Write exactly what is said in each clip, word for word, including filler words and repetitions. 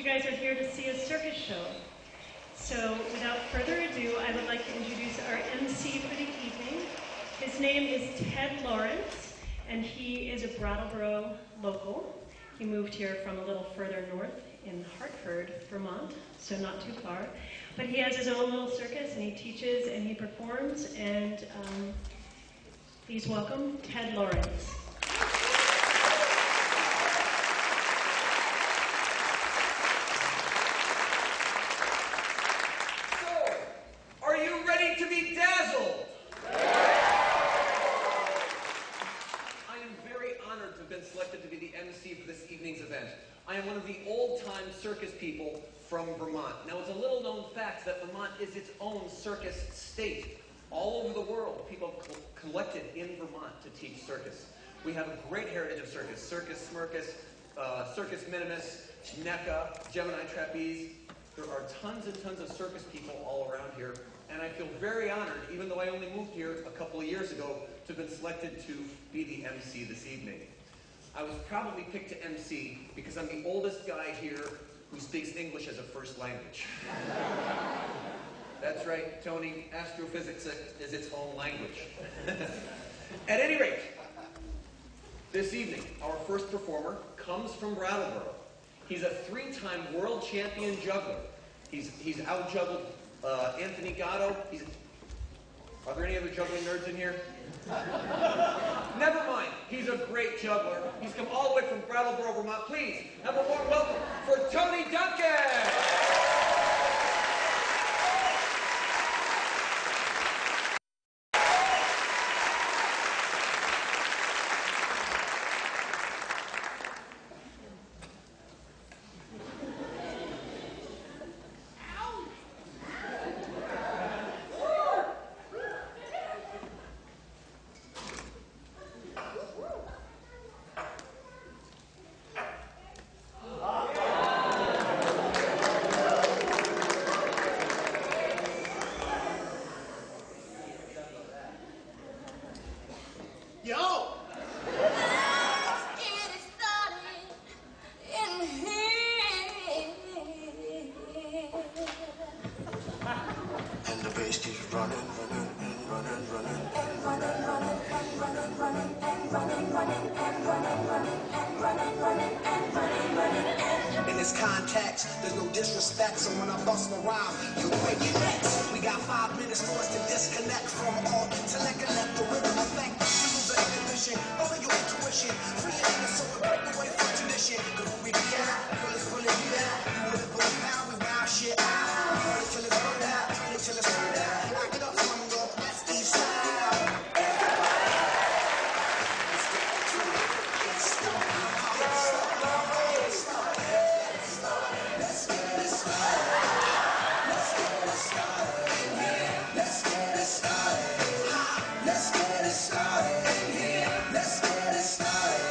you guys are here to see a circus show. So without further ado, I would like to introduce our M C for the evening. His name is Ted Lawrence, and he is a Brattleboro local. He moved here from a little further north in Hartford, Vermont, so not too far. But he has his own little circus, and he teaches and he performs, and um, please welcome Ted Lawrence. Selected to be the M C for this evening's event. I am one of the old-time circus people from Vermont. Now, it's a little-known fact that Vermont is its own circus state. All over the world, people co collected in Vermont to teach circus. We have a great heritage of circus. Circus Smirkus, uh, Circus Minimus, NECA, Gemini Trapeze. There are tons and tons of circus people all around here, and I feel very honored, even though I only moved here a couple of years ago, to have been selected to be the M C this evening. I was probably picked to M C because I'm the oldest guy here who speaks English as a first language. That's right, Tony, astrophysics is its own language. At any rate, this evening, our first performer comes from Brattleboro. He's a three-time world champion juggler. He's, he's out-juggled uh, Anthony Gatto. He's, are there any other juggling nerds in here? Never mind. He's a great juggler. He's come all the way from Brattleboro, Vermont. Please have a warm welcome for Tony Duncan. In this context, there's no disrespect, so when I bust my rhyme, you break your necks. We got five minutes for us to disconnect from all intellect and let the rhythm affect. You lose the inhibition, follow your intuition, free it in the soul and break away from tradition. Cause when we be out, girl, it's pulling me out. You wouldn't believe how we wow shit out. Turn it till it's burned out, turn it till it's burned out. I get up from north, west, east side. Let's get it started.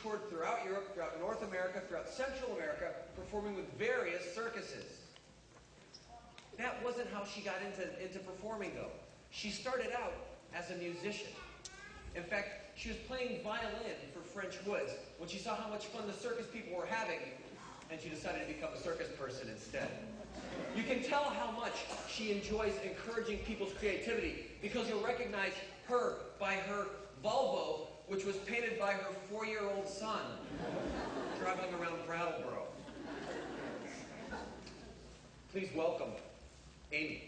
toured throughout Europe, throughout North America, throughout Central America, performing with various circuses. That wasn't how she got into, into performing, though. She started out as a musician. In fact, she was playing violin for French Woods when she saw how much fun the circus people were having, and she decided to become a circus person instead. You can tell how much she enjoys encouraging people's creativity because you'll recognize her by her Volvo, which was painted by her four-year-old son, traveling around Brattleboro. Please welcome Amy.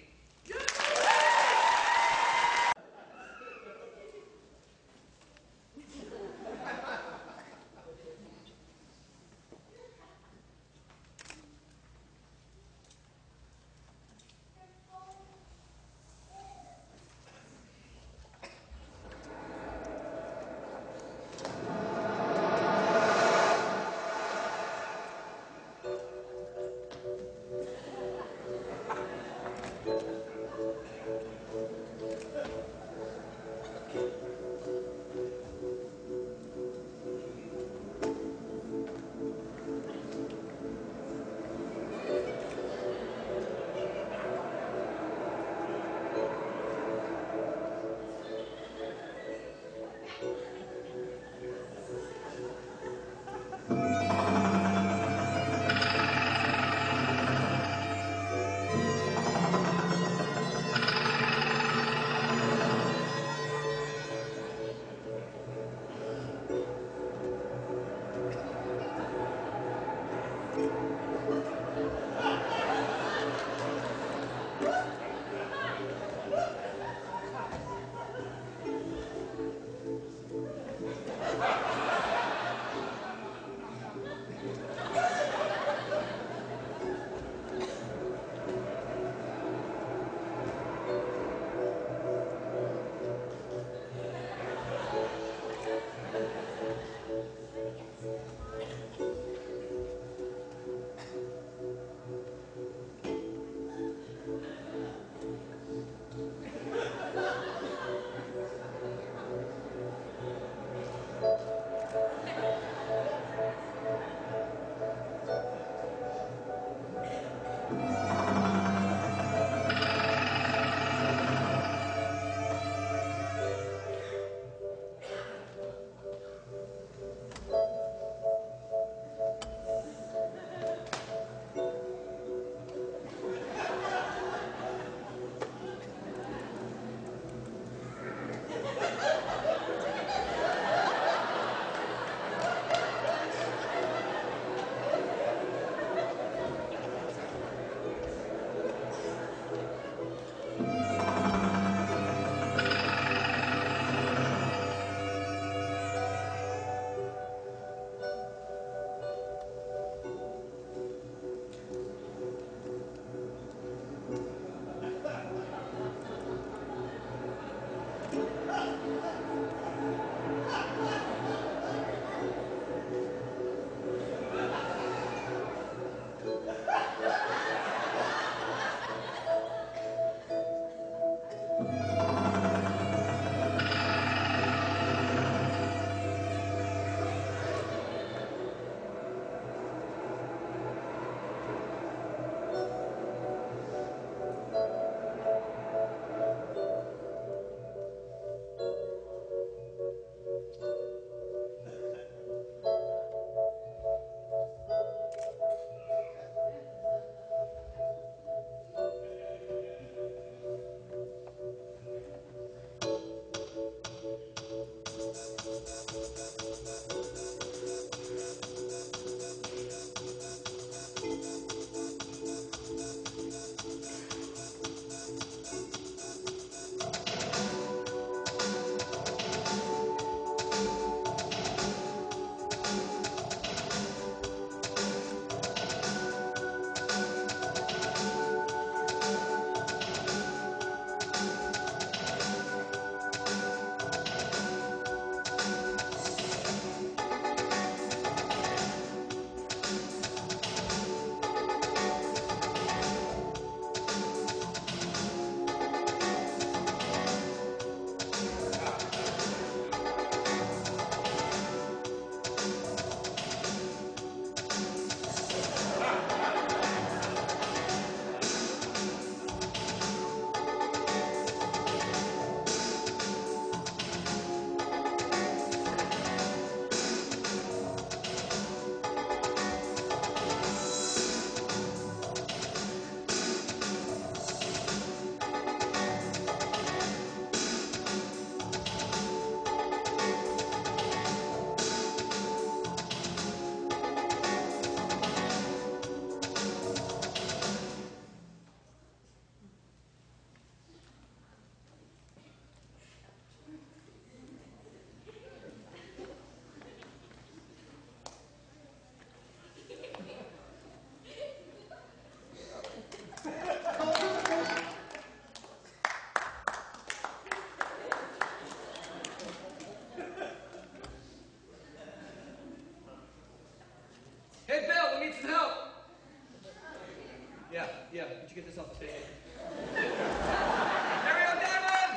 Hey, Bill, we need some help. Yeah, yeah, would you get this off the stage? There we go, Damon!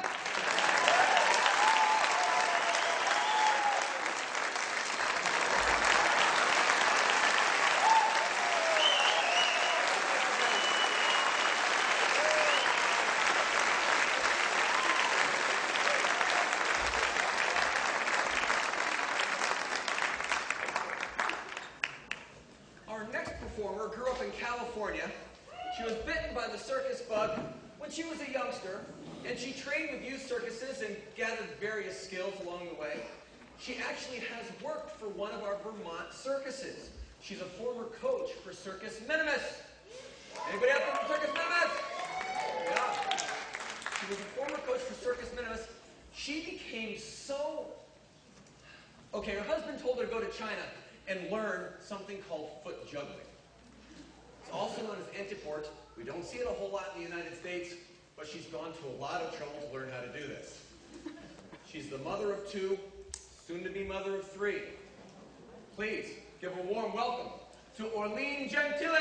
Our next performer grew up in California. She was bitten by the circus bug when she was a youngster, and she trained with youth circuses and gathered various skills along the way. She actually has worked for one of our Vermont circuses. She's a former coach for Circus Minimus. Anybody out there for Circus Minimus? Yeah. She was a former coach for Circus Minimus. She became so... Okay, her husband told her to go to China and learn something called foot juggling. It's also known as Antiport. We don't see it a whole lot in the United States, but she's gone to a lot of trouble to learn how to do this. She's the mother of two, soon to be mother of three. Please give a warm welcome to Orlene Gentile.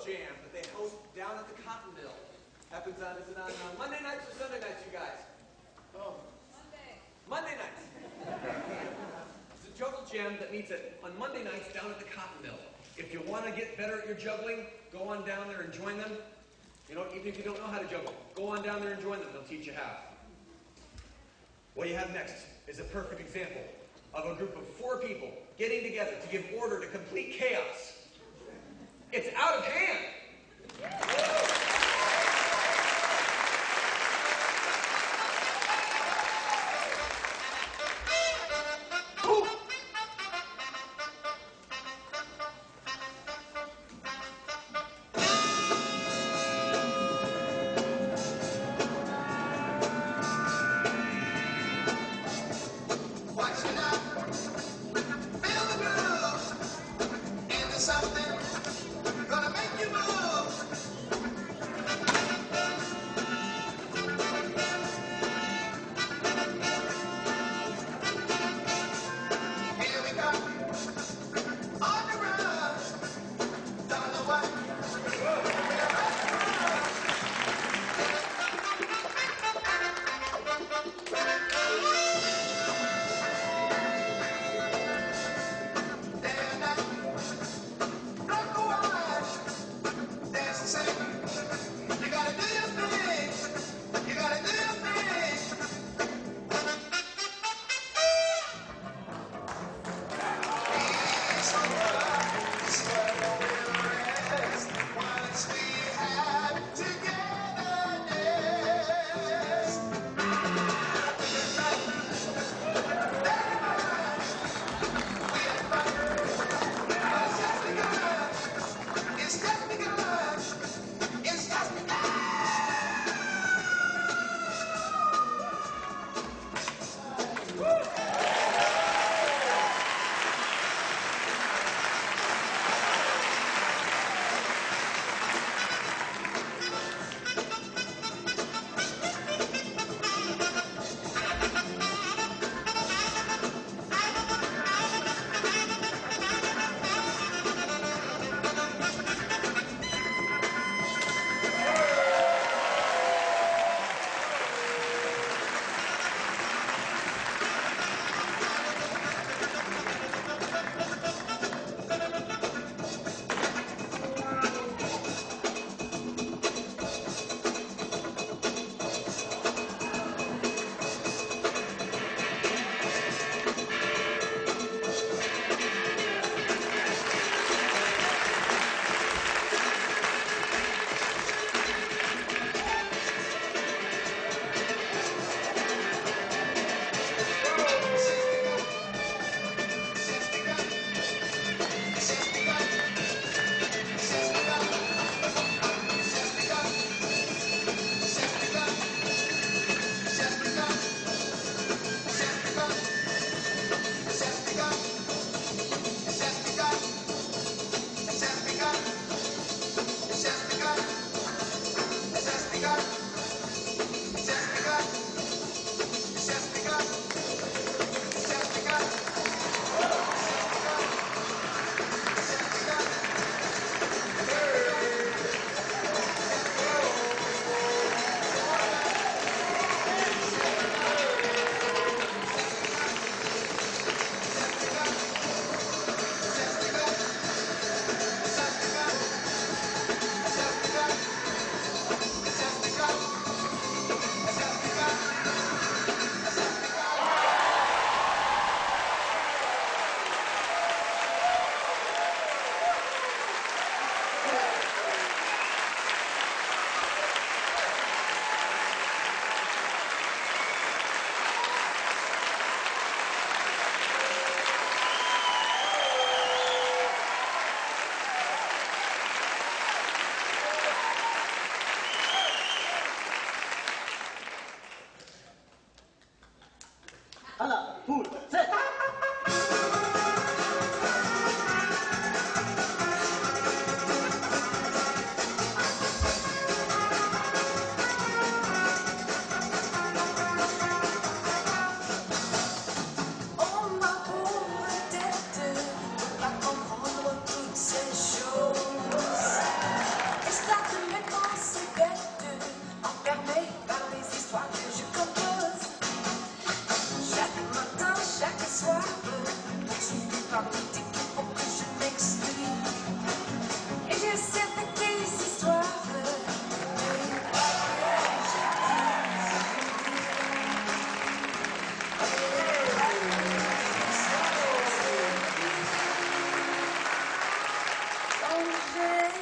Jam that they host down at the Cotton Mill. Happens on, is it on uh, Monday nights or Sunday nights, you guys? Oh. Monday. Monday nights. It's a juggle jam that meets at, on Monday nights down at the Cotton Mill. If you want to get better at your juggling, go on down there and join them. You know, even if you don't know how to juggle, go on down there and join them. They'll teach you how. What you have next is a perfect example of a group of four people getting together to give order to complete chaos. It's out of hand. Right.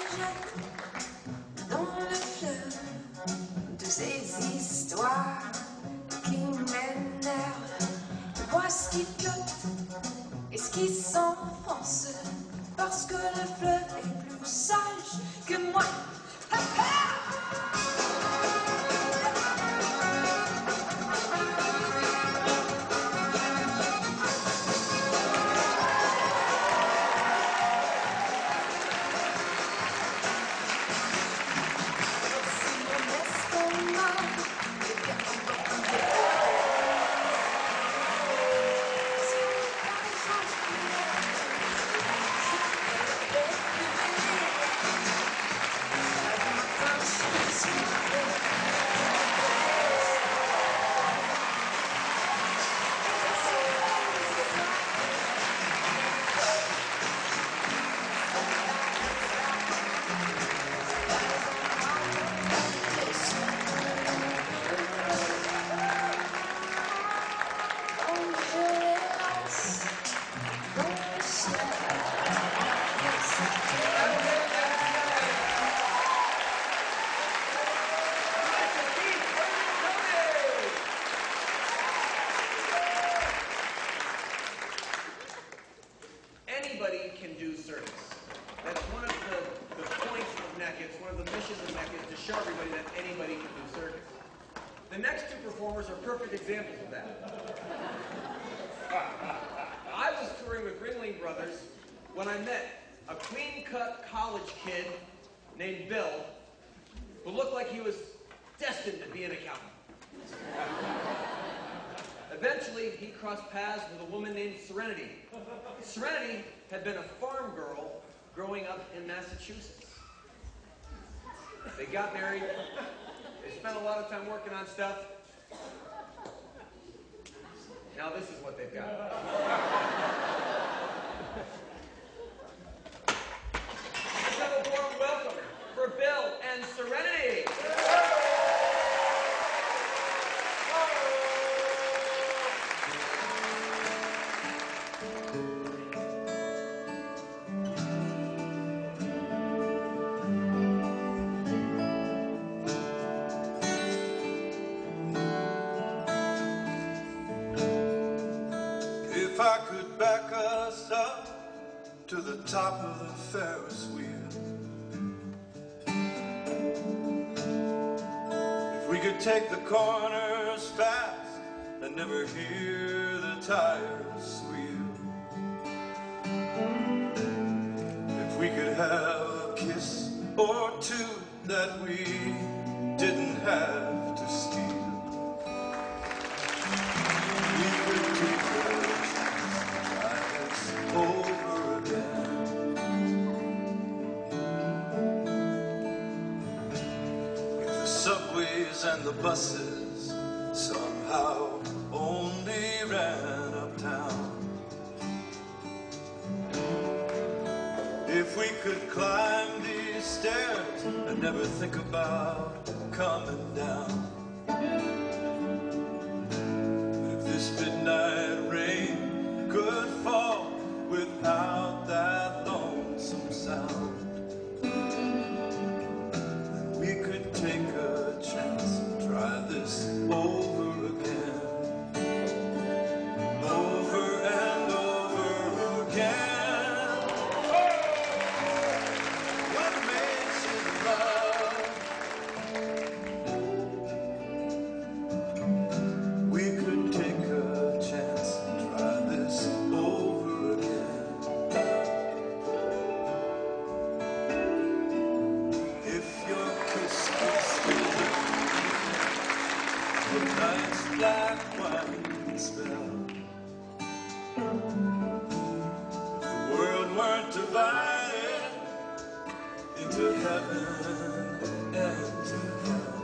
nage dans le fleuve de ces histoires qui m'énervent. Je vois ce qui flotte et ce qui s'enfonce parce que le fleuve est plus sage que moi. Ha, ha! Anybody can do circus. That's one of the, the points of N E C. It's one of the missions of N E C is to show everybody that anybody can do circus. The next two performers are perfect examples of that. I was touring with Ringling Brothers when I met a clean-cut college kid named Bill who looked like he was destined to be an accountant. Eventually, he crossed paths with a woman named Serenity. Serenity had been a farm girl growing up in Massachusetts. They got married. They spent a lot of time working on stuff. Now this is what they've got. Let's have a warm welcome for Bill and Serenity. If I could back us up to the top of the Ferris wheel, if we could take the corners fast and never hear the tires squeal, if we could have a kiss or two that we didn't have to steal, we could take over again. If the subways and the buses somehow only ran uptown, if we could climb these stairs and never think about coming down, if this midnight rain could fall without that lonesome sound, we could take a chance and try this over again, over and over again. What makes it love? We could take a chance and try this over again. If your kiss could steal the night's black white spell, if the world weren't divided into heaven and to hell,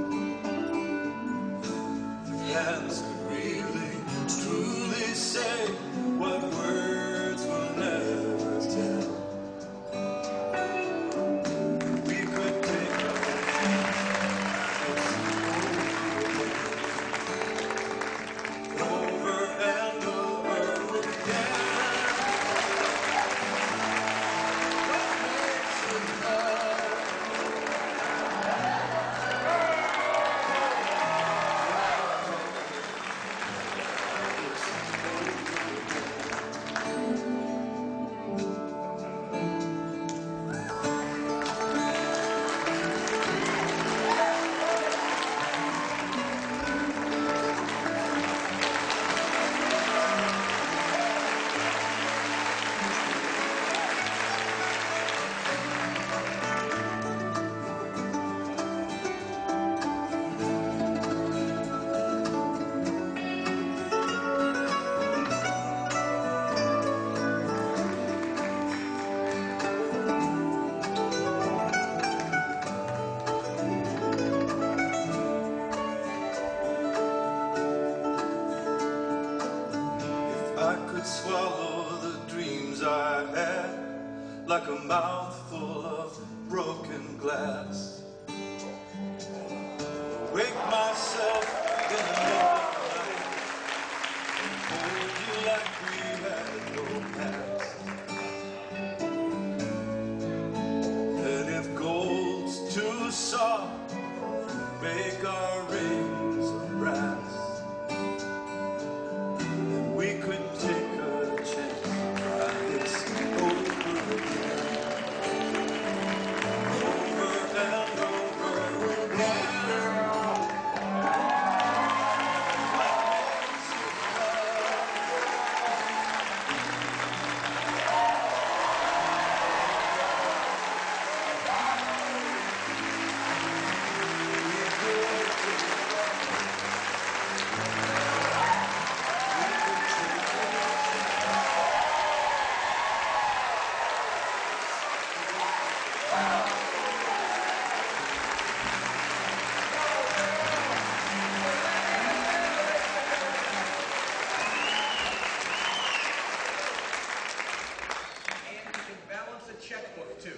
if hands could really, truly say what words will never tell, we could take a over and over again. What makes it love? like a mouthful of broken glass. Wake myself in the middle of the night and hold you like we had no past. And if gold's too soft, make our rings of brass. And we could take a chance, try this over again. Over and over again. Checkbook too.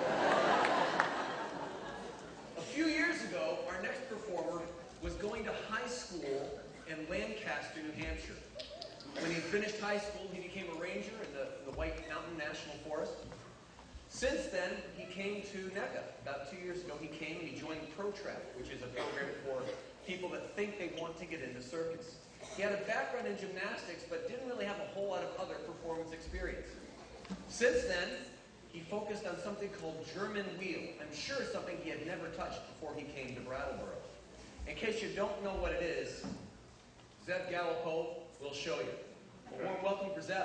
A few years ago, our next performer was going to high school in Lancaster, New Hampshire. When he finished high school, he became a ranger in the, the White Mountain National Forest. Since then, he came to NECA. About two years ago, he came and he joined ProTrack, which is a program for people that think they want to get into circus. He had a background in gymnastics, but didn't really have a whole lot of other performance experience. Since then, he focused on something called German wheel. I'm sure something he had never touched before he came to Brattleboro. In case you don't know what it is, Zev Gallipo will show you. A warm welcome for Zev.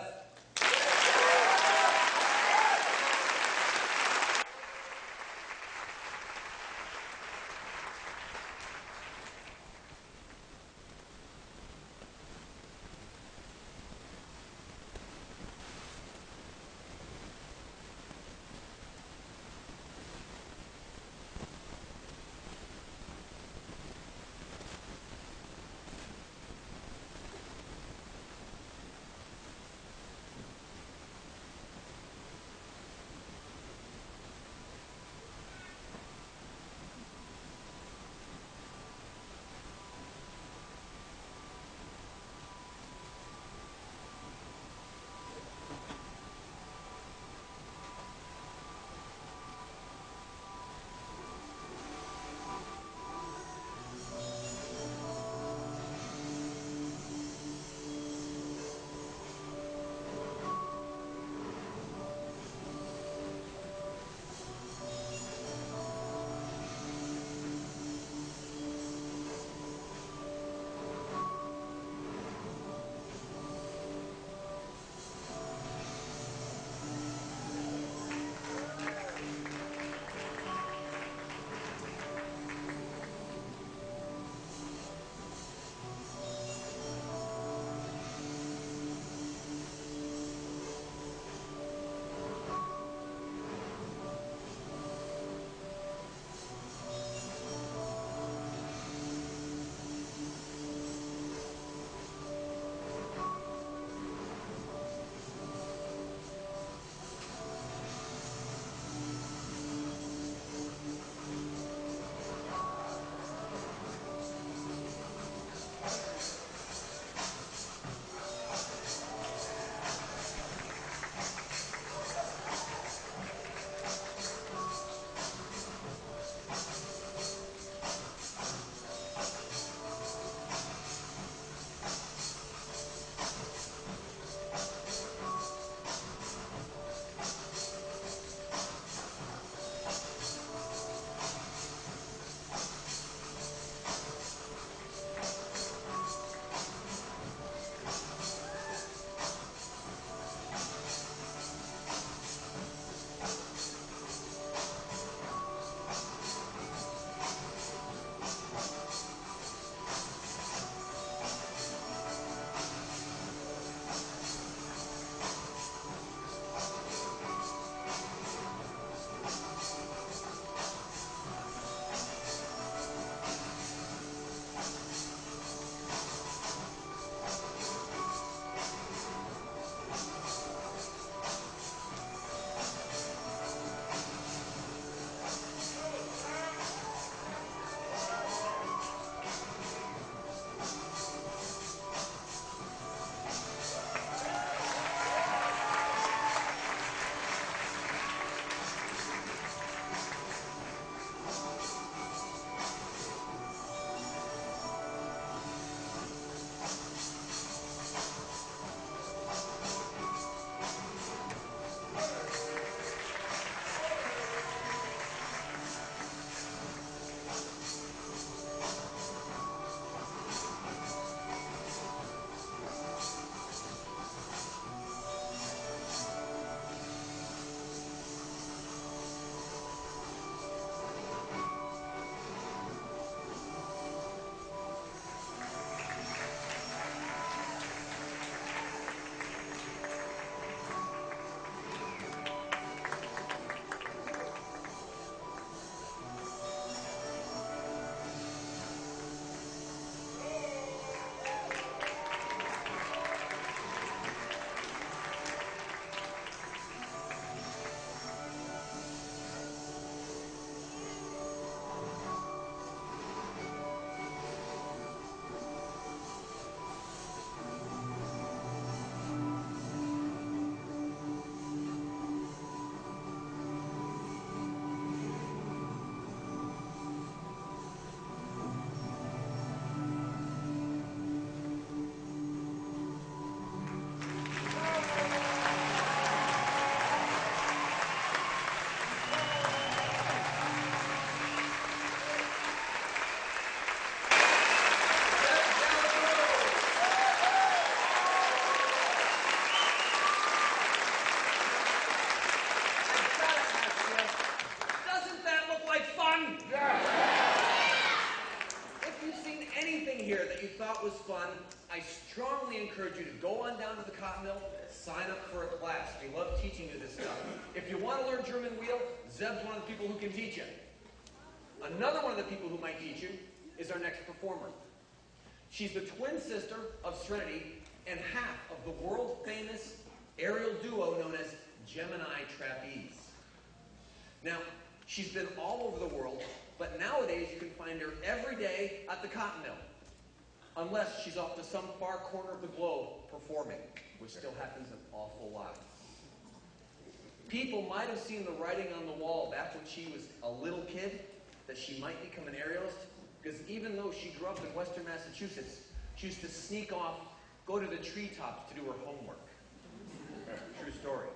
thought was fun, I strongly encourage you to go on down to the cotton mill, sign up for a class. We love teaching you this stuff. If you want to learn German wheel, Zeb's one of the people who can teach you. Another one of the people who might teach you is our next performer. She's the twin sister of Serenity and half of the world-famous aerial duo known as Gemini Trapeze. Now, she's been all over the world, but nowadays you can find her every day at the cotton mill, unless she's off to some far corner of the globe performing, which still happens an awful lot. People might have seen the writing on the wall back when she was a little kid that she might become an aerialist, because even though she grew up in Western Massachusetts, she used to sneak off, go to the treetops to do her homework. True story.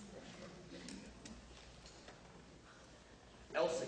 Elsie.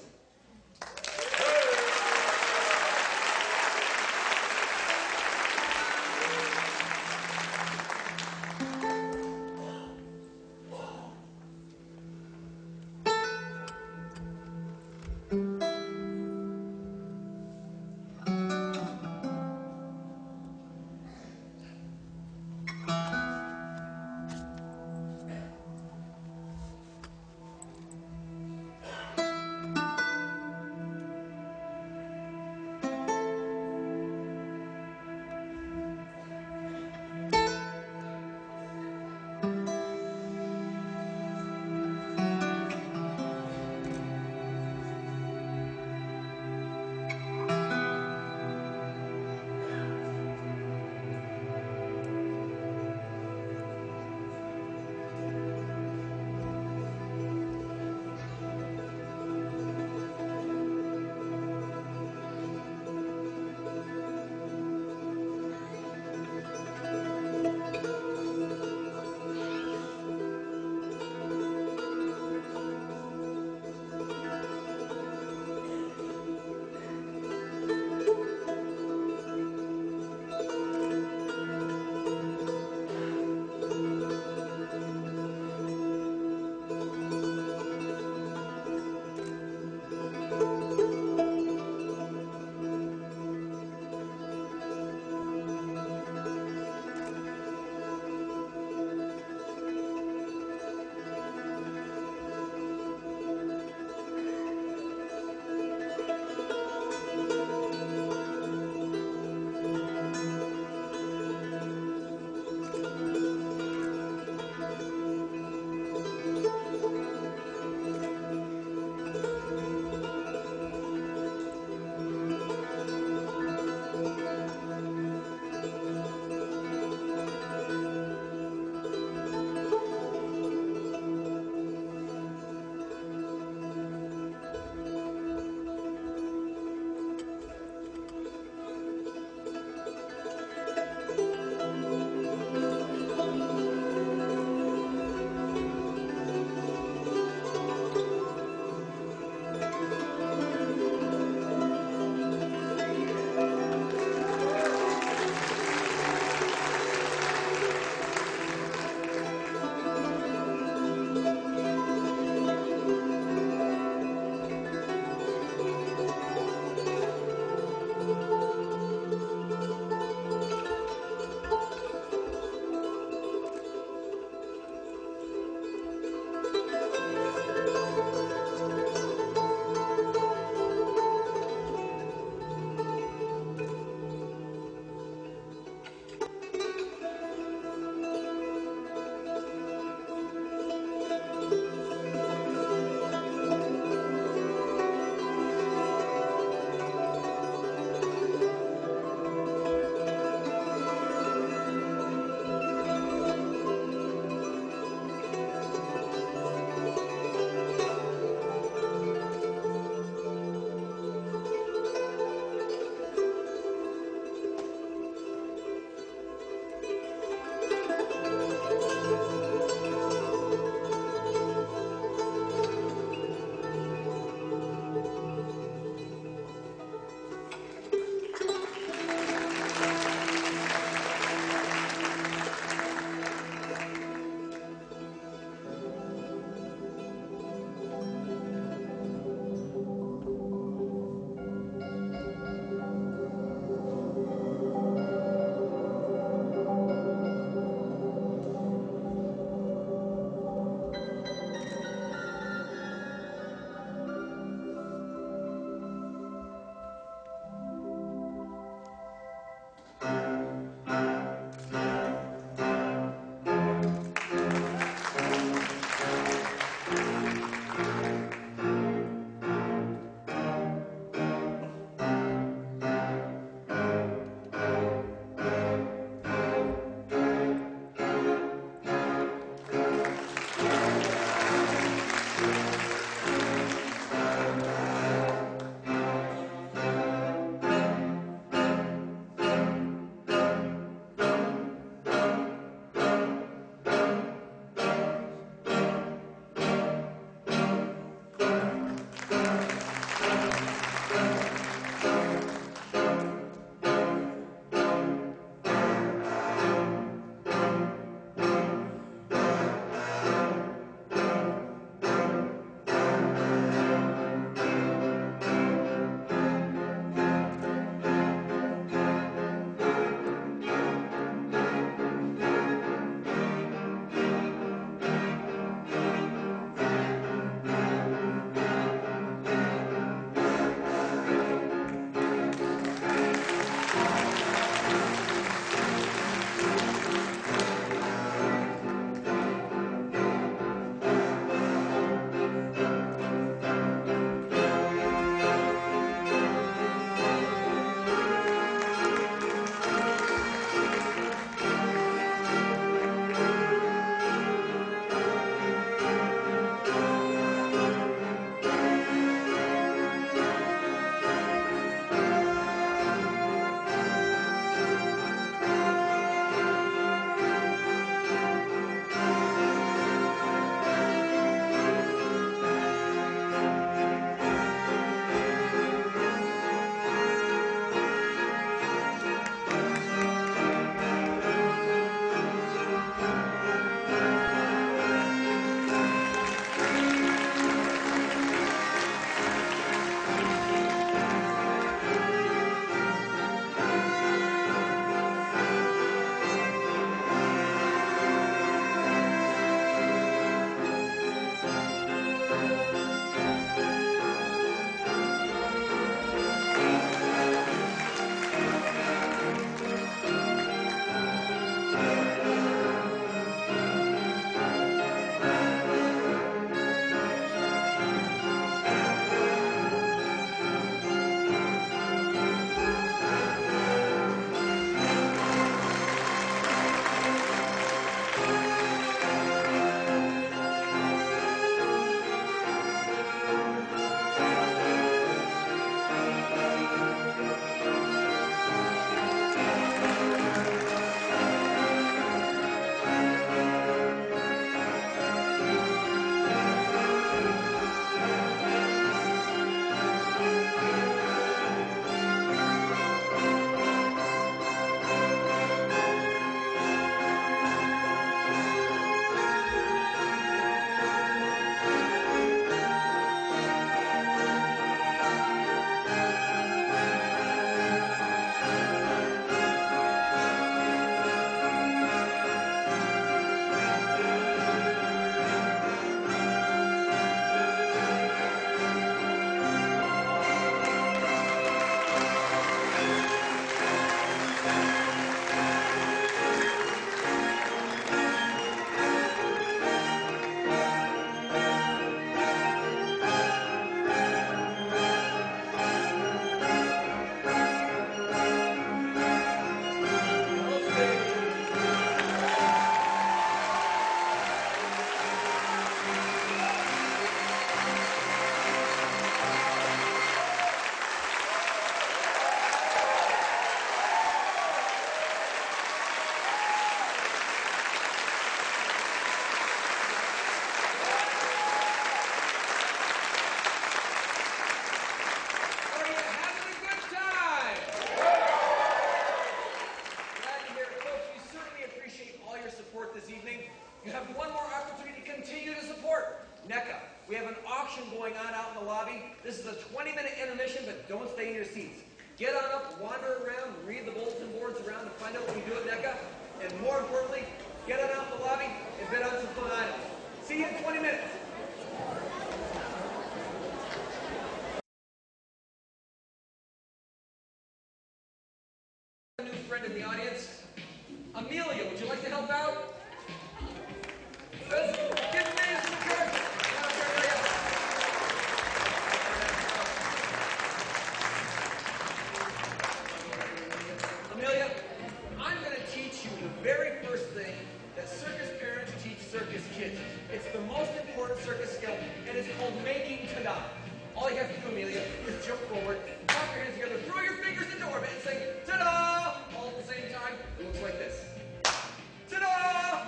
We have an auction going on out in the lobby. This is a twenty minute intermission, but don't stay in your seats. Get on up, wander around, read the bulletin boards around and find out what we do at NECA. And more importantly, get on out in the lobby and bid on some fun items. See you in twenty minutes. A new friend in the audience. Amelia, would you like to help out? Let's give Amelia some encouragement. Come on, Amelia. Amelia, I'm going to teach you the very first thing that circus parents teach circus kids. It's the most important circus skill, and it's called making ta-da. All you have to do, Amelia, is jump forward, pop your hands together, throw your fingers into orbit, and sing ta-da all at the same time. It looks like this. Ta-da!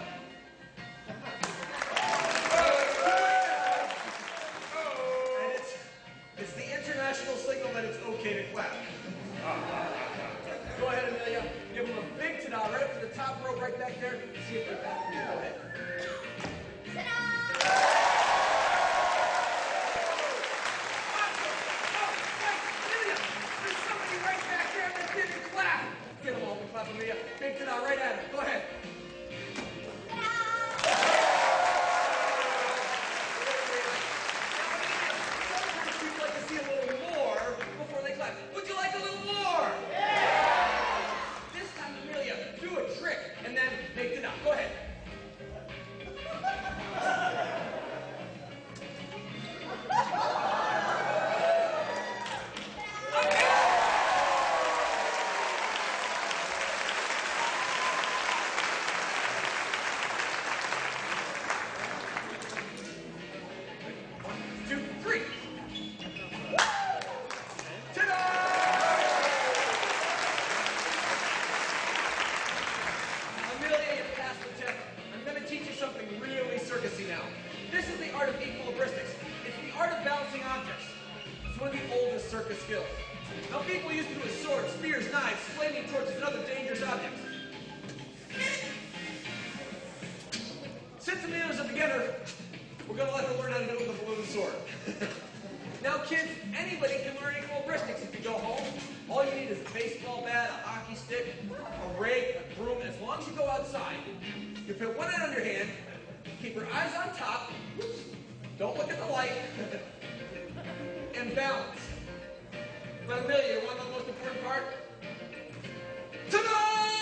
And it's, it's the international signal that it's okay to clap. Go ahead, Amelia. Give them a big ta-da right up to the top rope right back there. See if they're back for you. Go ahead. Ta-da! Get them all to clap, Amelia. Big ta-da right at it. Go ahead. Sometimes people like to see a little more before they clap. Would you like a little more? Yeah! This time, Amelia, do a trick and then make ta-da. Go ahead. Circus skills. Now, people used to do it with swords, spears, knives, flaming torches, and other dangerous objects. Since Amelia's a beginner, we're going to let her learn how to do it with a balloon sword. Now, kids, anybody can learn equilibristics if you go home. All you need is a baseball bat, a hockey stick, a rake, a broom, and as long as you go outside, you put one hand on your hand, keep your eyes on top, don't look at the light, and balance. But Amelia, you want to know the most important part? Ta-da!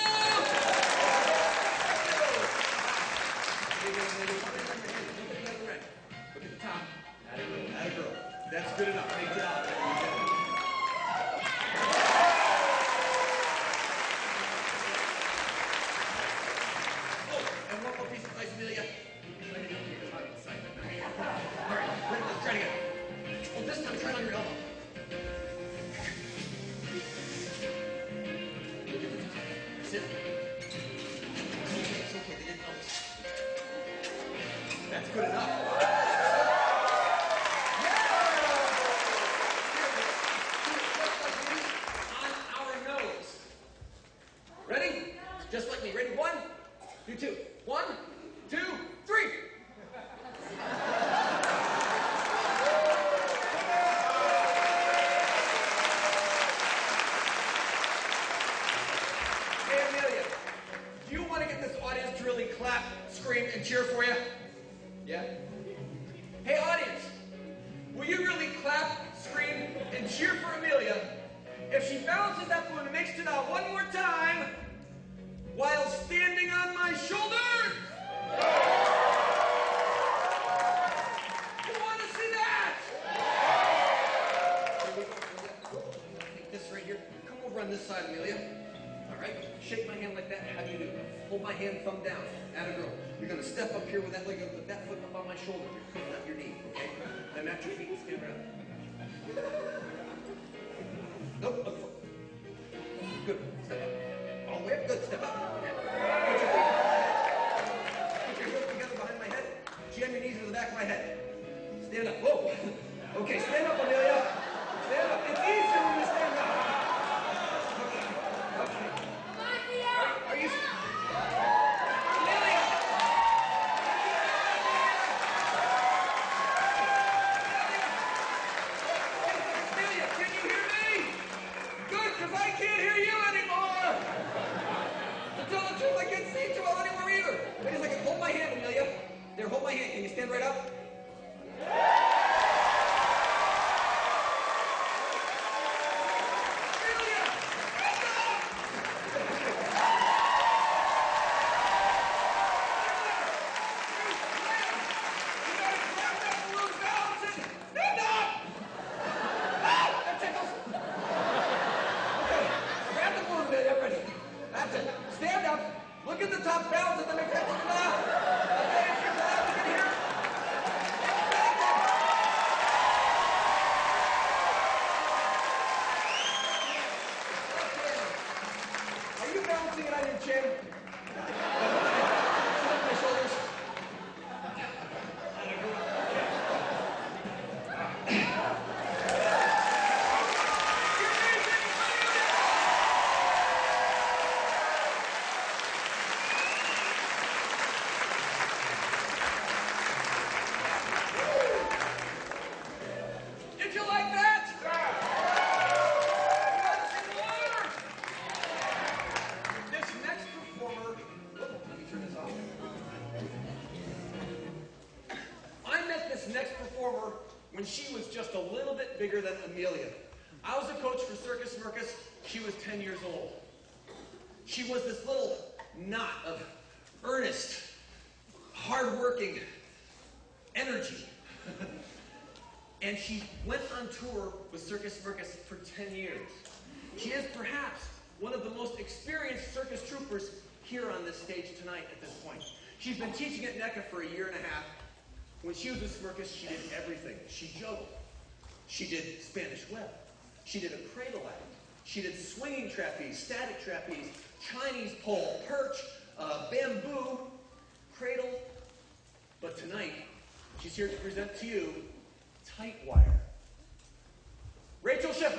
Look at the top. Atta girl, atta girl. That's good enough. Make it out. Oh, and one more piece of advice, Amelia. All right, let's try it again. Well, this time, try it on your elbow. It's okay, it's okay, they didn't notice. That's good enough. Yeah! On our nose. Ready? Just like me. Ready? One, you two. One, two, three. Clap, scream, and cheer for you? Yeah? Hey, audience, will you really clap, scream, and cheer for Amelia if she balances that balloon and makes it out one more time while standing on my shoulders? You want to see that? Here we go. Take this right here. Come over on this side, Amelia. All right, shake my hand like that. How do you do? Hold my hand, thumb down. Atta girl. You're going to step up here with that leg, with that foot up on my shoulder. You're putting out your knee, okay? Then match your feet and stand right up. Nope, other foot. Good. Step up. All the way up. Good. Step up. Put your feet. Put your heels together behind my head. Jam your knees into the back of my head. Stand up. Whoa. Okay, stand up, Amelia. Stand up. It's easier when you stand up. Are you... Amelia! she was just a little bit bigger than Amelia. I was a coach for Circus Smirkus. She was ten years old. She was this little knot of earnest, hard-working energy. And she went on tour with Circus Smirkus for ten years. She is perhaps one of the most experienced circus troopers here on this stage tonight at this point. She's been teaching at NECA for a year and a half. When she was with Smirkus, she did everything. She juggled. She did Spanish web. She did a cradle act. She did swinging trapeze, static trapeze, Chinese pole, perch, uh, bamboo, cradle. But tonight, she's here to present to you Tight Wire. Rachel Schiffer.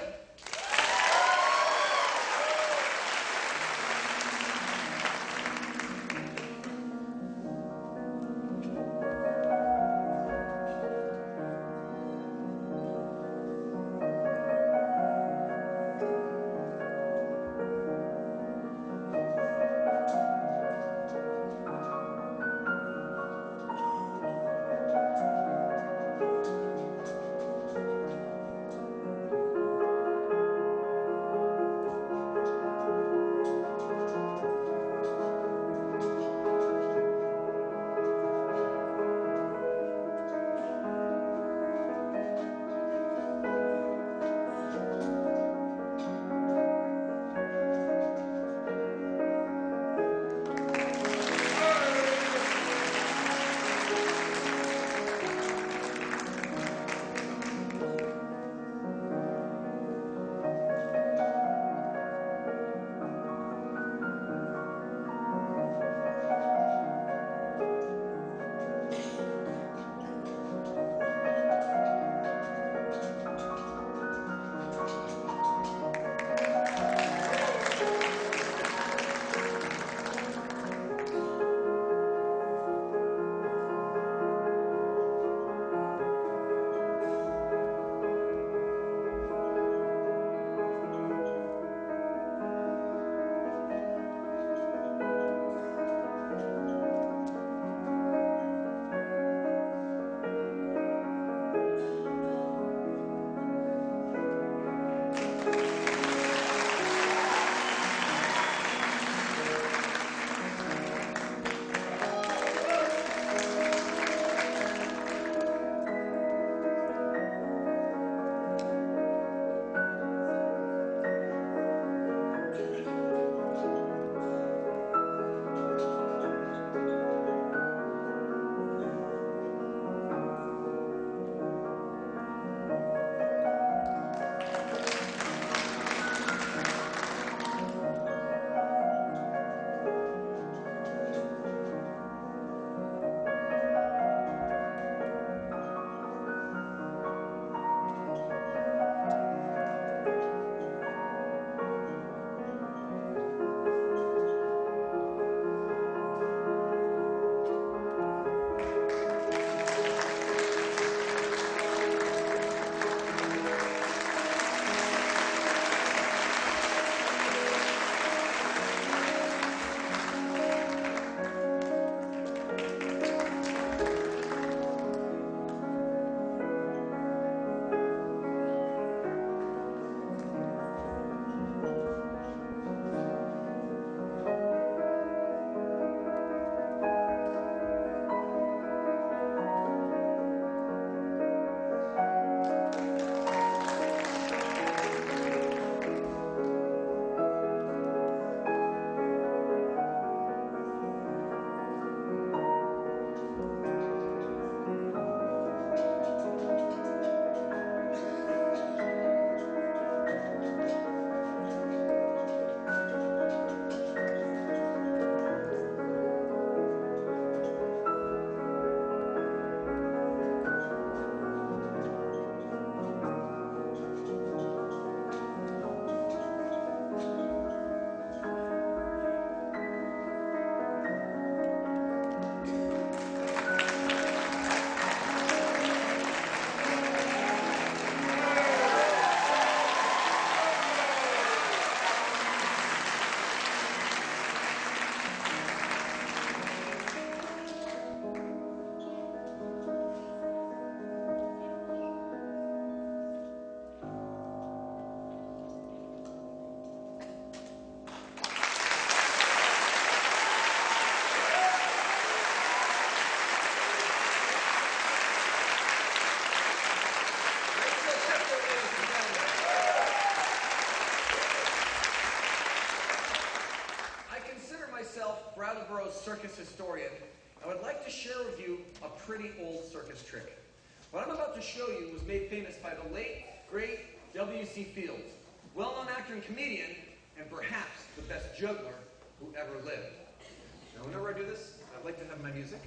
circus historian, I would like to share with you a pretty old circus trick. What I'm about to show you was made famous by the late, great W C Fields, well-known actor and comedian, and perhaps the best juggler who ever lived. Now, whenever I do this, I'd like to have my music.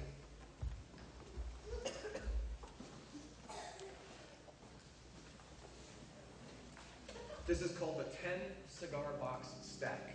This is called the ten cigar box stack.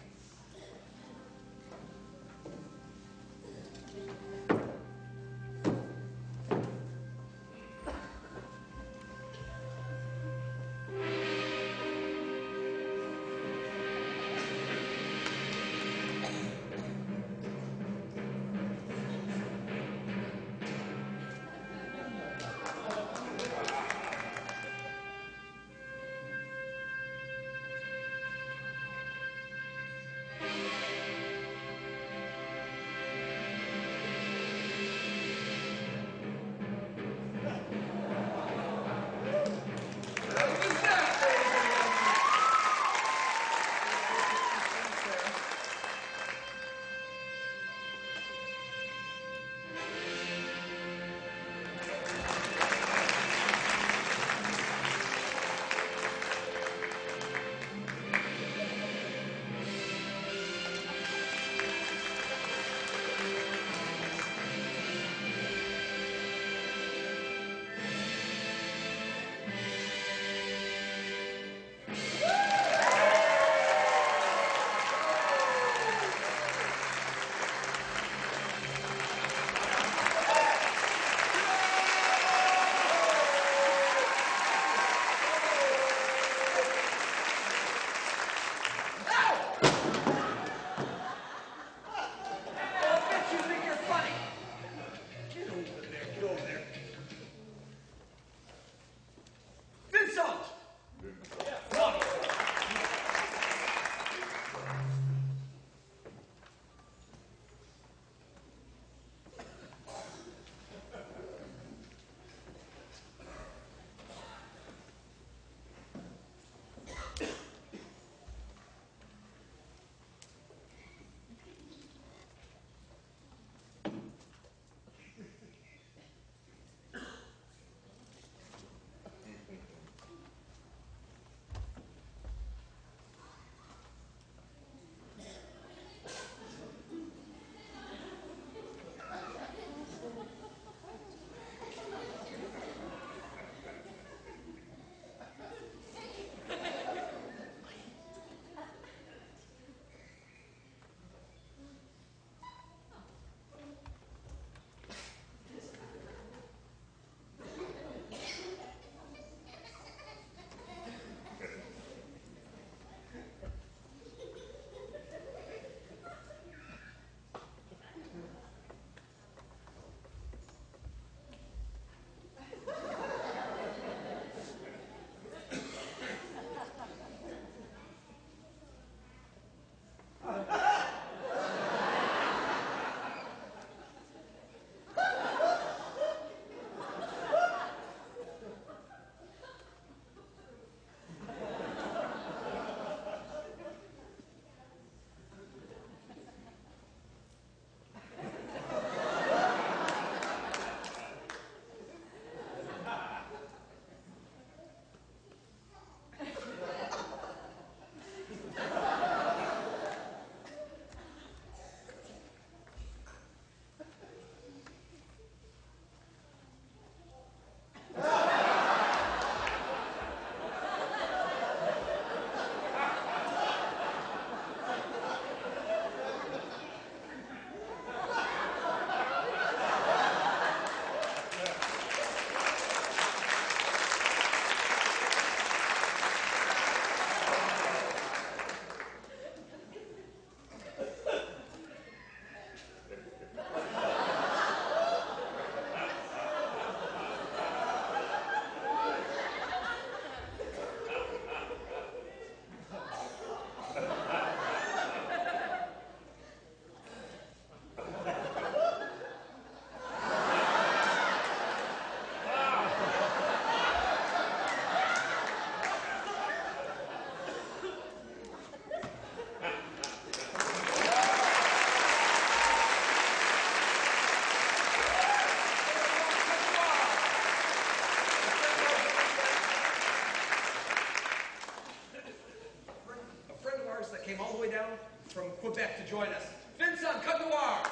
from Quebec to join us. Vincent Caguar.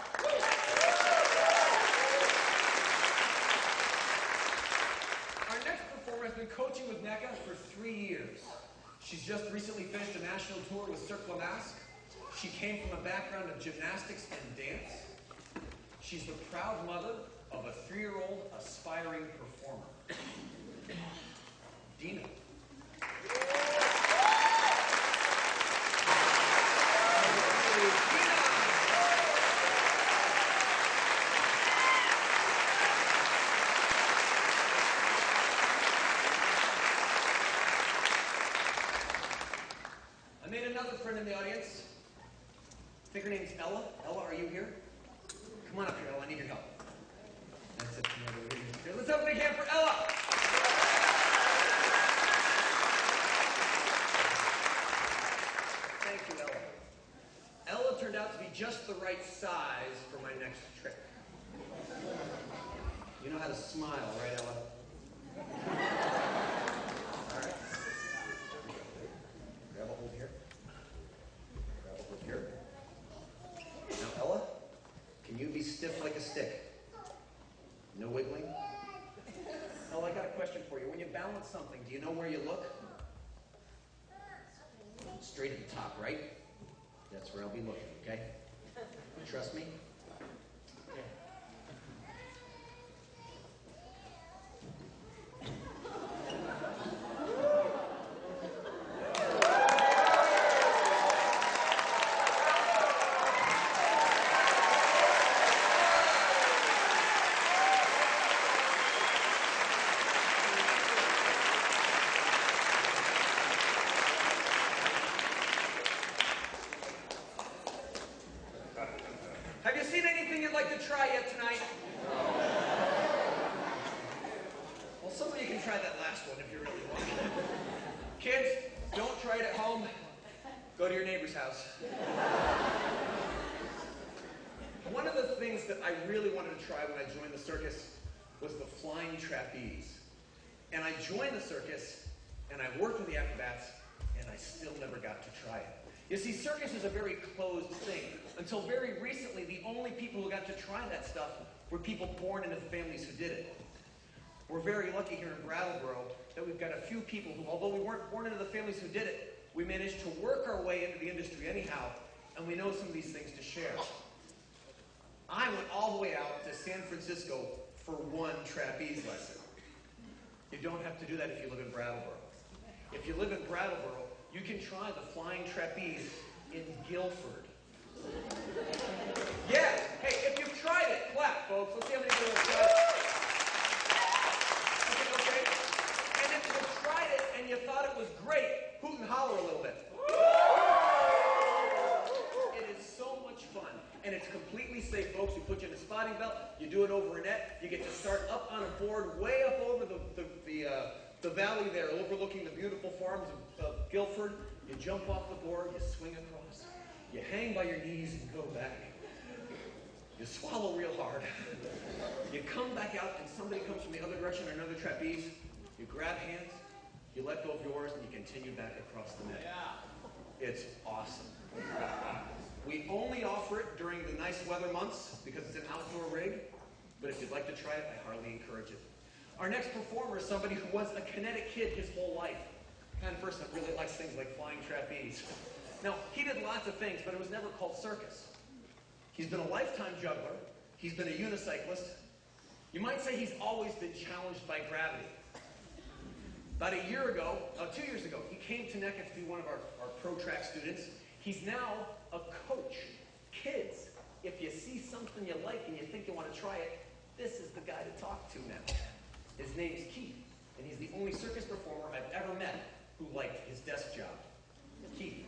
Our next performer has been coaching with NECA for three years. She's just recently finished a national tour with Cirque La Masque. She came from a background of gymnastics and dance. She's the proud mother of a three-year-old aspiring performer. Dina. I made another friend in the audience. I think her name's Ella. Ella, are you here? Come on up here, Ella. I need your help. That's it. Here, let's have a big hand for Ella. Thank you, Ella. Ella turned out to be just the right size for my next trick. You know how to smile, right, Ella? All right. Grab a hold here. Grab a hold here. Now, Ella, can you be stiff like a stick? No wiggling? Ella, I got a question for you. When you balance something, do you know where you look? Straight at the top, right? That's where I'll be looking, okay? You trust me? Have you seen anything you'd like to try yet tonight? Well, some of you can try that last one if you really want. Kids, don't try it at home. Go to your neighbor's house. One of the things that I really wanted to try when I joined the circus was the flying trapeze. And I joined the circus, and I worked with the acrobats, and I still never got to try it. You see, circus is a very closed thing. Until very recently, the only people who got to try that stuff were people born into families who did it. We're very lucky here in Brattleboro that we've got a few people who, although we weren't born into the families who did it, we managed to work our way into the industry anyhow, and we know some of these things to share. I went all the way out to San Francisco for one trapeze lesson. You don't have to do that if you live in Brattleboro. If you live in Brattleboro, you can try the flying trapeze in Guilford. Yeah, hey, if you've tried it, clap, folks. Let's see how many people have tried it. Okay, okay. And if you've tried it and you thought it was great, hoot and holler a little bit. It is so much fun, and it's completely safe, folks. You put you in a spotting belt, you do it over a net, you get to start up on a board way up over the, the, the, uh, the valley there, overlooking the beautiful farms of, of Guilford. You jump off the board, you swing across, you hang by your knees and go back. You swallow real hard. You come back out and somebody comes from the other direction or another trapeze. You grab hands, you let go of yours, and you continue back across the net. It's awesome. We only offer it during the nice weather months because it's an outdoor rig, but if you'd like to try it, I heartily encourage it. Our next performer is somebody who was a kinetic kid his whole life. The kind of person that really likes things like flying trapeze. Now, he did lots of things, but it was never called circus. He's been a lifetime juggler. He's been a unicyclist. You might say he's always been challenged by gravity. About a year ago, uh, two years ago, he came to NECA to be one of our, our pro track students. He's now a coach. Kids, if you see something you like and you think you want to try it, this is the guy to talk to now. His name's Keith, and he's the only circus performer I've ever met who liked his desk job. Keith.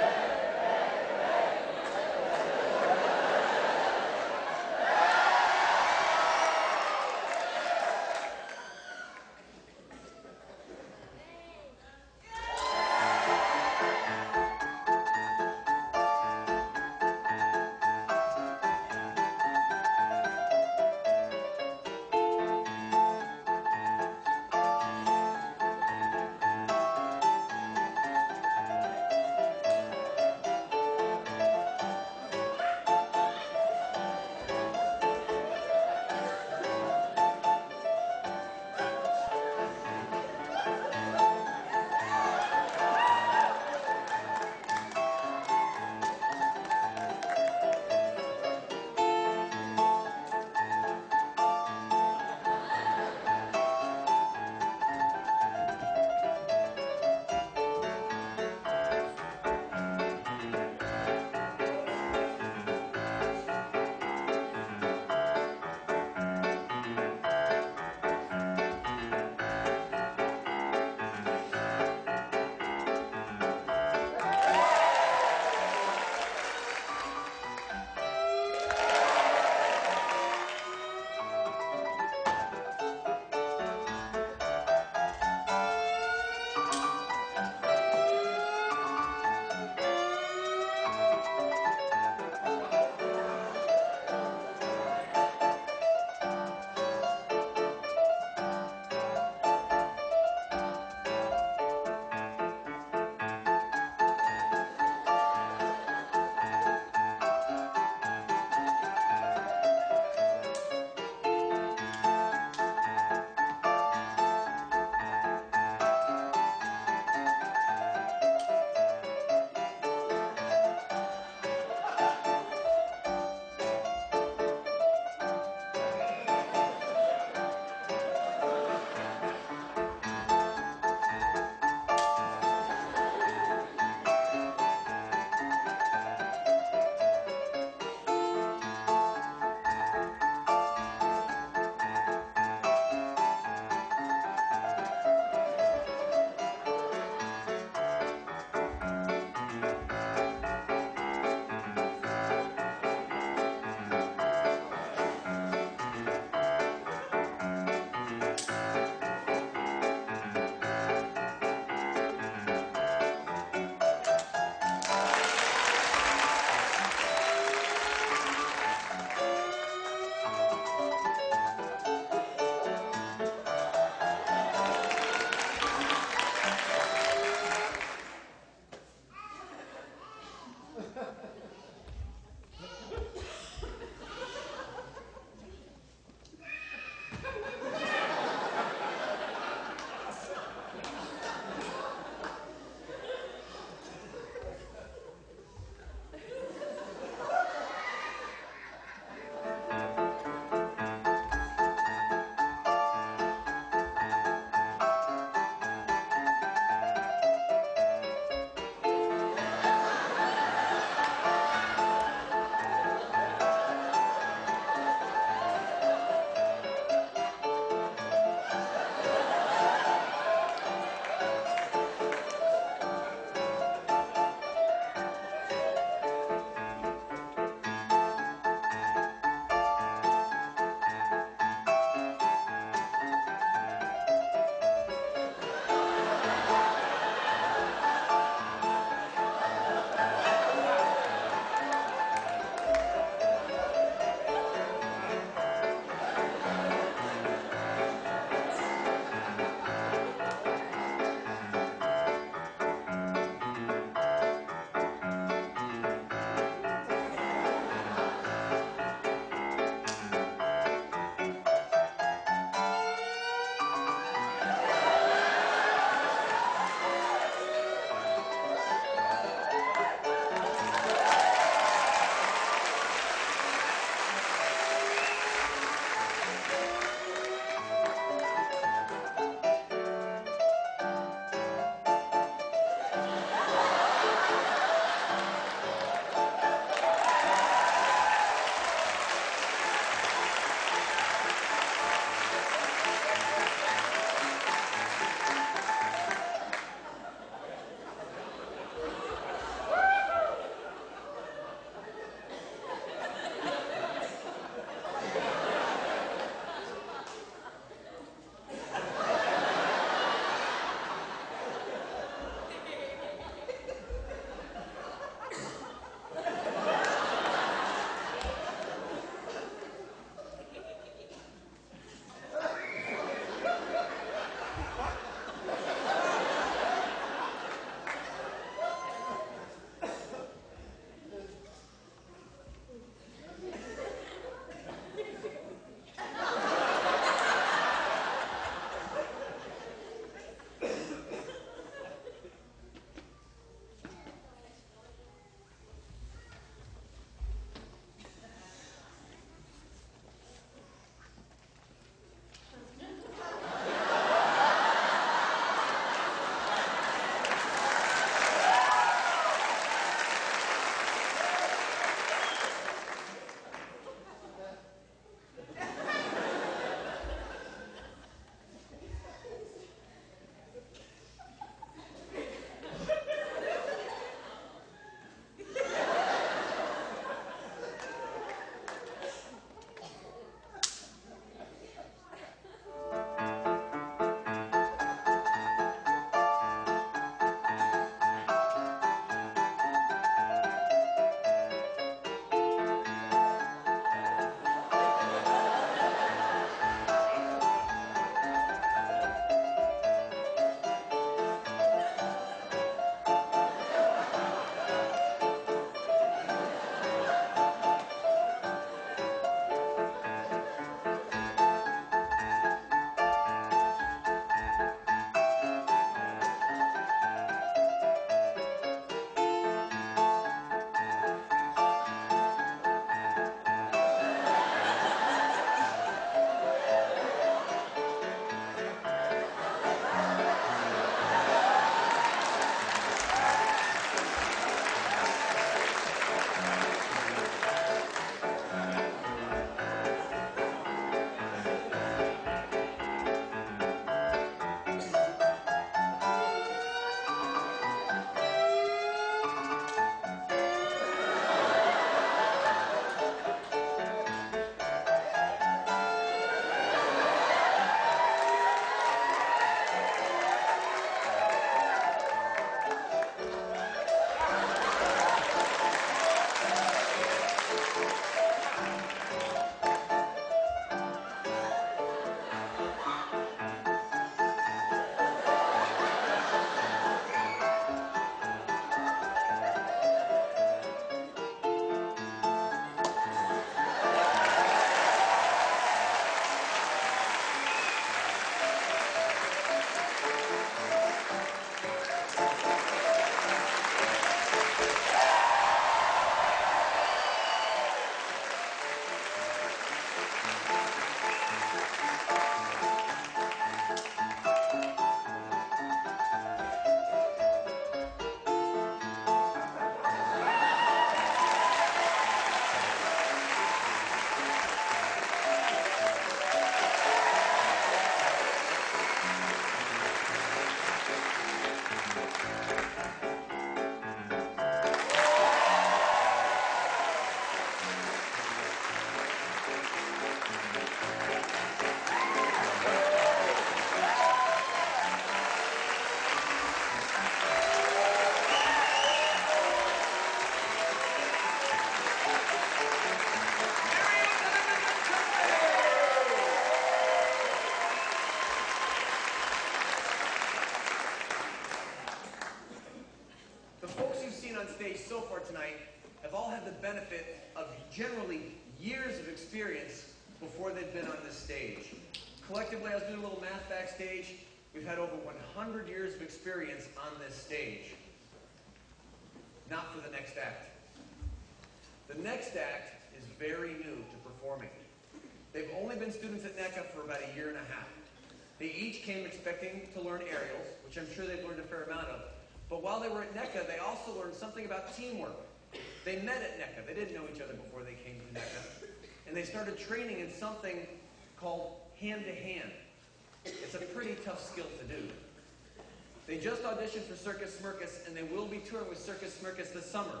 on stage so far tonight have all had the benefit of generally years of experience before they've been on this stage. Collectively, I was doing a little math backstage. We've had over one hundred years of experience on this stage. Not for the next act. The next act is very new to performing. They've only been students at NECA for about a year and a half. They each came expecting to learn aerials, which I'm sure they've learned a fair amount of. But while they were at NECA, they also learned something about teamwork. They met at NECA. They didn't know each other before they came to NECA. And they started training in something called hand-to-hand. It's a pretty tough skill to do. They just auditioned for Circus Smirkus, and they will be touring with Circus Smirkus this summer.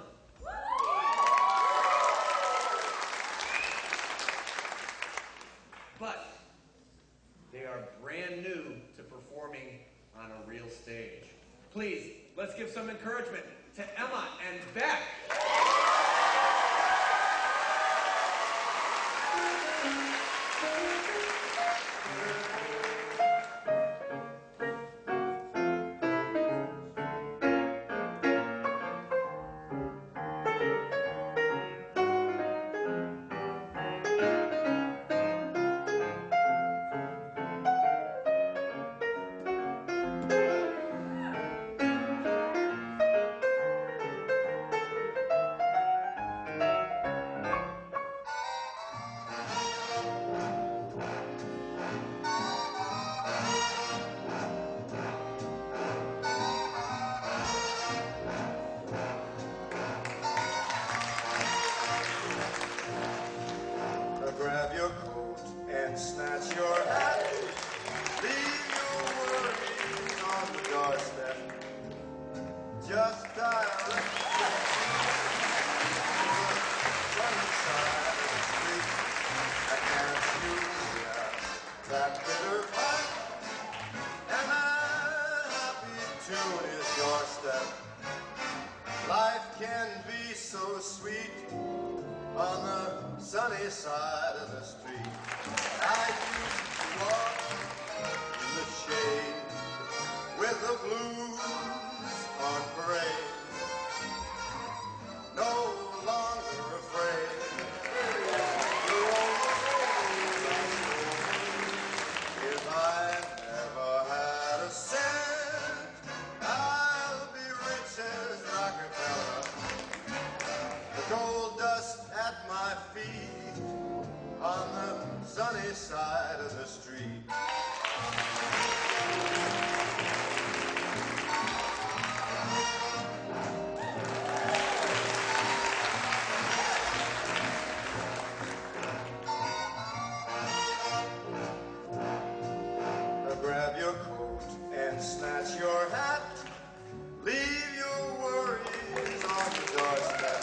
But they are brand new to performing on a real stage. Please, let's give some encouragement to Emma and Beck. Grab your coat and snatch your hat. Leave your worries on the doorstep. Just direct one side of the street. I can't use that bitter pipe. And that happy tune is your step. Life can be so sweet on the sunny side of the street. I used to walk in the shade with the blues on parade, no longer afraid. If I never had a cent, I'll be rich as Rockefeller. The gold dust at my feet on the sunny side of the street. Now grab your coat and snatch your hat. Leave your worries on the doorstep.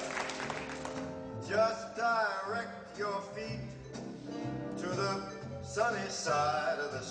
Just direct your feet to the sunny side of the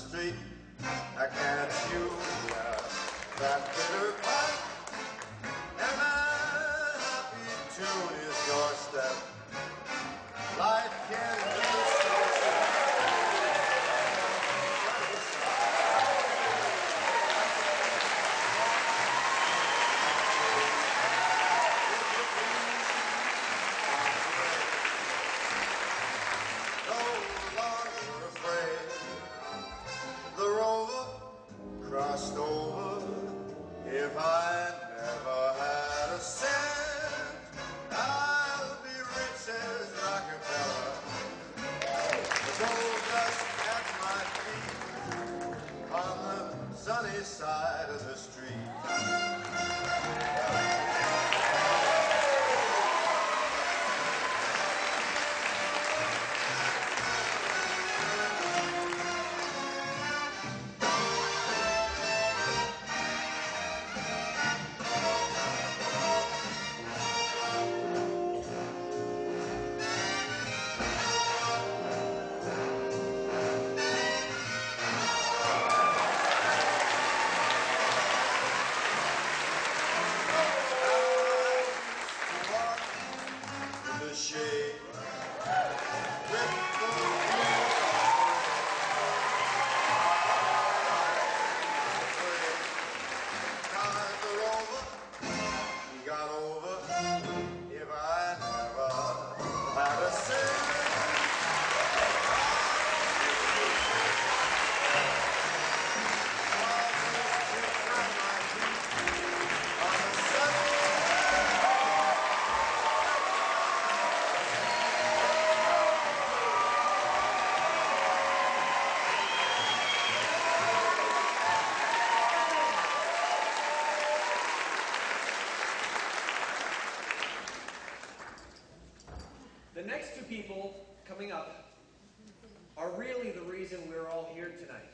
people coming up are really the reason we're all here tonight.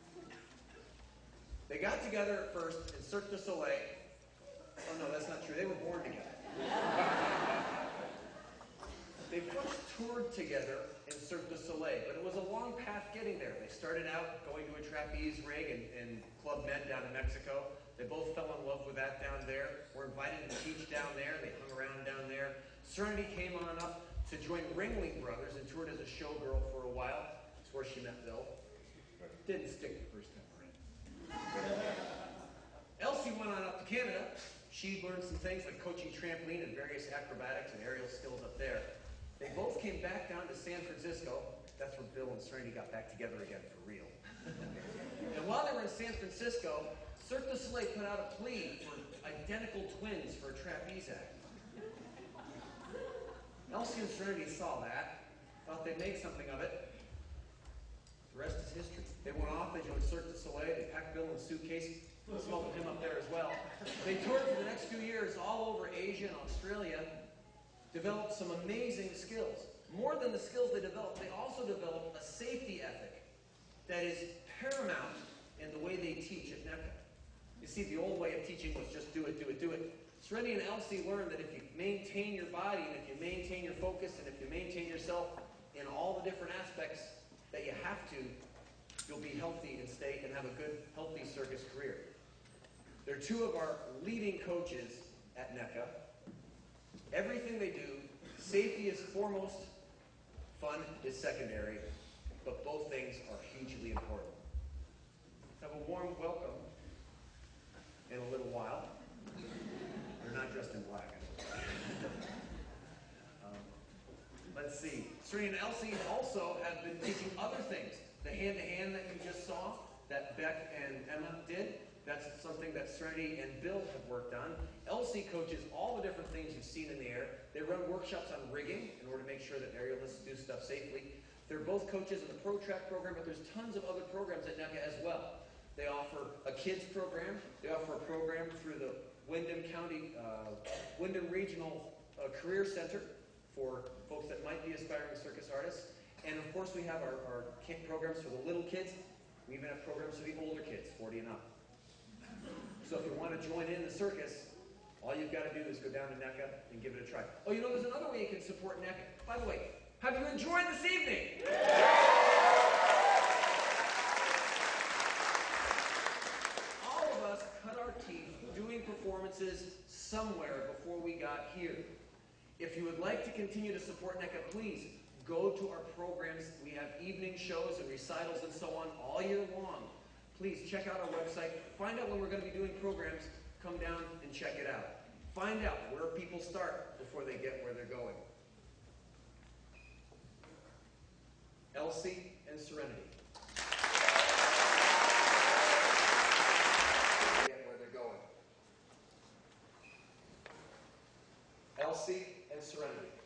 They got together at first in Cirque du Soleil. Oh no, that's not true. They were born together. They first toured together in Cirque du Soleil, but it was a long path getting there. They started out going to a trapeze ring in, in Club Med down in Mexico. They both fell in love with that down there. Were invited to teach down there. They hung around down there. Serenity came on up to join Ringling Brothers and toured as a showgirl for a while. That's where she met Bill. Didn't stick the first time around. Elsie went on up to Canada. She learned some things like coaching trampoline and various acrobatics and aerial skills up there. They both came back down to San Francisco. That's where Bill and Serenity got back together again for real. And while they were in San Francisco, Cirque du Soleil put out a plea for identical twins for a trapeze act. Elsie and Serenity saw that, thought they'd make something of it. The rest is history. They went off, they joined Cirque du Soleil, they packed Bill in a suitcase, smoked him up there as well. They toured for the next few years all over Asia and Australia, developed some amazing skills. More than the skills they developed, they also developed a safety ethic that is paramount in the way they teach at NECA. You see, the old way of teaching was just do it, do it, do it. Serenity and Elsie learned that if you maintain your body, and if you maintain your focus, and if you maintain yourself in all the different aspects that you have to, you'll be healthy and stay and have a good, healthy circus career. They're two of our leading coaches at NECA. Everything they do, safety is foremost, fun is secondary, but both things are hugely important. Have a warm welcome in a little while. They're not dressed in black. um, let's see. Serenity and Elsie also have been teaching other things. The hand-to-hand that you just saw, that Beck and Emma did, that's something that Serenity and Bill have worked on. Elsie coaches all the different things you've seen in the air. They run workshops on rigging in order to make sure that aerialists do stuff safely. They're both coaches in the Pro Track program, but there's tons of other programs at NECA as well. They offer a kids program. They offer a program through the Wyndham County, uh, Wyndham Regional uh, Career Center for folks that might be aspiring circus artists. And of course, we have our, our programs for the little kids. We even have programs for the older kids, forty and up. So if you want to join in the circus, all you've got to do is go down to NECA and give it a try. Oh, you know, there's another way you can support NECA. By the way, have you enjoyed this evening? All of us cut our teeth doing performances somewhere before we got here. If you would like to continue to support NECA, please go to our programs. We have evening shows and recitals and so on all year long. Please check out our website. Find out when we're going to be doing programs. Come down and check it out. Find out where people start before they get where they're going. Elsie and Serenity. Get where they're going. Elsie and Serenity.